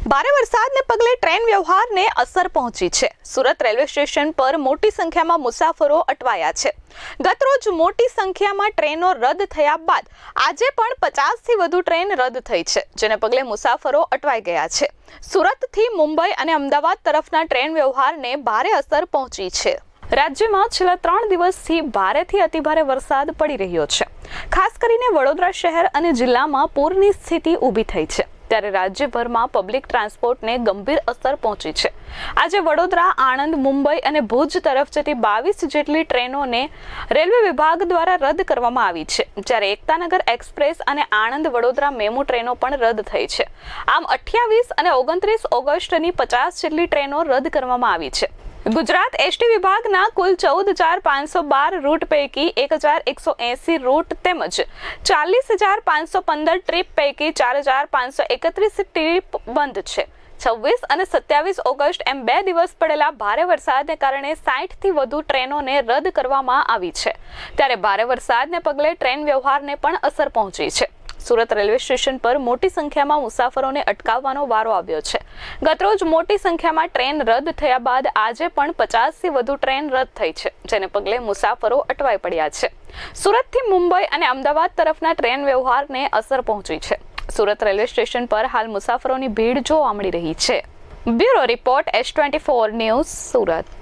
ભારે વરસાદને પગલે ટ્રેન વ્યવહારને અસર પહોંચી છે। સુરત રેલવે સ્ટેશન પર મોટી સંખ્યામાં મુસાફરો અટવાયા છે। ગતરોજ મોટી સંખ્યામાં ટ્રેનો રદ થયા બાદ આજે પણ 50થી વધુ ટ્રેન રદ થઈ છે, જેને પગલે મુસાફરો અટવાઈ ગયા છે। સુરતથી મુંબઈ અને અમદાવાદ તરફના ટ્રેન વ્યવહારને ભારે અસર પહોંચી છે। રાજ્યમાં છેલ્લા 3 દિવસથી ભારેથી અતિભારે વરસાદ પડી રહ્યો છે। ખાસ કરીને વડોદરા શહેર અને જિલ્લામાં પૂરની સ્થિતિ ઊભી થઈ છે, ત્યારે રાજ્યભરમાં પબ્લિક ટ્રાન્સપોર્ટને ગંભીર અસર પહોંચી છે। આજે વડોદરા, આણંદ, મુંબઈ અને ભુજ તરફ જતી 22 જેટલી ટ્રેનોને રેલવે વિભાગ દ્વારા રદ કરવામાં આવી છે, જ્યારે એકતાનગર એક્સપ્રેસ અને આણંદ વડોદરા મેમુ ટ્રેનો પણ રદ થઈ છે। આમ 28 અને 29 ઓગસ્ટની 50 જેટલી ટ્રેનો રદ કરવામાં આવી છે। ગુજરાત એસટી વિભાગના કુલ 14,512 રૂટ પૈકી 1,180 રૂટ તેમજ 40,515 ટ્રીપ પૈકી 4,531 ટ્રીપ બંધ છે। 26 અને 27 ઓગસ્ટ એમ 2 દિવસ પડેલા ભારે વરસાદને કારણે 60થી વધુ ટ્રેનોને રદ કરવામાં આવી છે, ત્યારે ભારે વરસાદને પગલે ટ્રેન વ્યવહારને પણ અસર પહોંચી છે। સુરત રેલવે સ્ટેશન પર મોટી સંખ્યામાં મુસાફરોને અટકાવવાનો વારો આવ્યો છે। ગતરોજ મોટી સંખ્યામાં ટ્રેન રદ થયા બાદ આજે પણ 50થી વધુ ટ્રેન રદ થઈ છે, જેને પગલે મુસાફરો અટવાઈ પડ્યા છે। સુરતથી મુંબઈ અને અમદાવાદ તરફના ટ્રેન વ્યવહારને અસર પહોંચી છે। સુરત રેલવે સ્ટેશન પર હાલ મુસાફરોની ભીડ જોવા મળી રહી છે। Bureau report S24 news, Surat.